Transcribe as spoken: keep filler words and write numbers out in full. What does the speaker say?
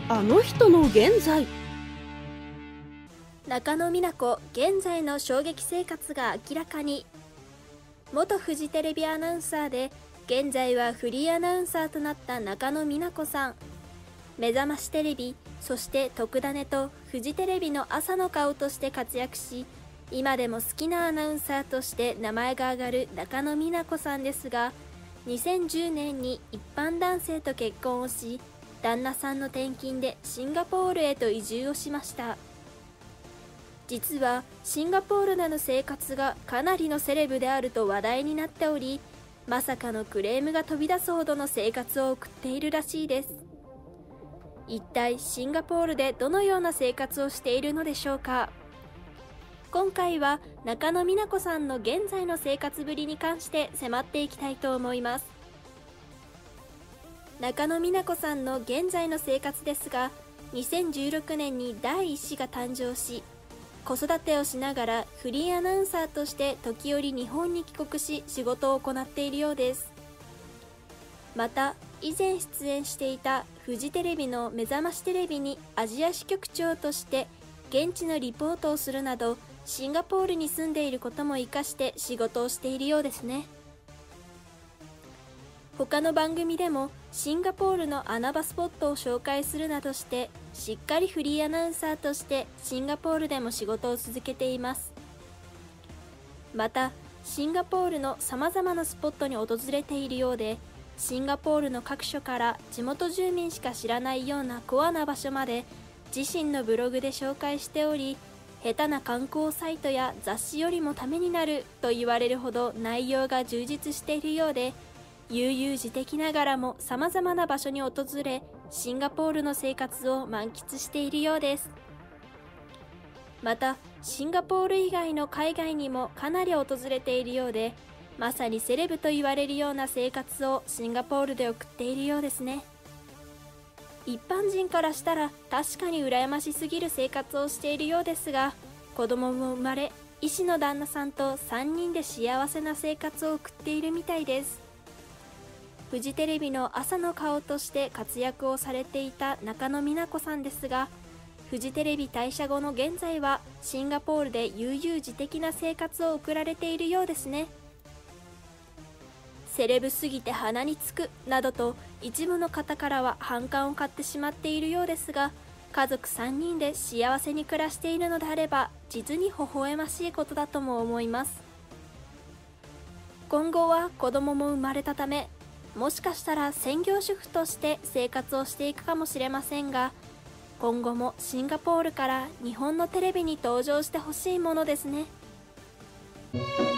あの人の現在。 中野美奈子現在の衝撃生活が明らかに。元フジテレビアナウンサーで現在はフリーアナウンサーとなった中野美奈子さん。目覚ましテレビ、そして特ダネとフジテレビの朝の顔として活躍し、今でも好きなアナウンサーとして名前が挙がる中野美奈子さんですが、にせんじゅうねんに一般男性と結婚をし、旦那さんの転勤でシンガポールへと移住をしました。実はシンガポールでの生活がかなりのセレブであると話題になっており、まさかのクレームが飛び出すほどの生活を送っているらしいです。一体シンガポールでどのような生活をしているのでしょうか。今回は中野美奈子さんの現在の生活ぶりに関して迫っていきたいと思います。中野美奈子さんの現在の生活ですが、にせんじゅうろくねんに第一子が誕生し、子育てをしながらフリーアナウンサーとして時折日本に帰国し仕事を行っているようです。また以前出演していたフジテレビの目覚ましテレビにアジア支局長として現地のリポートをするなど、シンガポールに住んでいることも活かして仕事をしているようですね。他の番組でもシンガポールの穴場スポットを紹介するなどして、しっかりフリーアナウンサーとしてシンガポールでも仕事を続けています。またシンガポールのさまざまなスポットに訪れているようで、シンガポールの各所から地元住民しか知らないようなコアな場所まで自身のブログで紹介しており、下手な観光サイトや雑誌よりもためになると言われるほど内容が充実しているようで、悠々自適ながらもさまざまな場所に訪れ、シンガポールの生活を満喫しているようです。またシンガポール以外の海外にもかなり訪れているようで、まさにセレブと言われるような生活をシンガポールで送っているようですね。一般人からしたら確かに羨ましすぎる生活をしているようですが、子供も生まれ、医師の旦那さんとさんにんで幸せな生活を送っているみたいです。フジテレビの朝の顔として活躍をされていた中野美奈子さんですが、フジテレビ退社後の現在はシンガポールで悠々自適な生活を送られているようですね。セレブすぎて鼻につくなどと一部の方からは反感を買ってしまっているようですが、家族さんにんで幸せに暮らしているのであれば実に微笑ましいことだとも思います。今後は子供も生まれたため、もしかしたら専業主婦として生活をしていくかもしれませんが、今後もシンガポールから日本のテレビに登場してほしいものですね。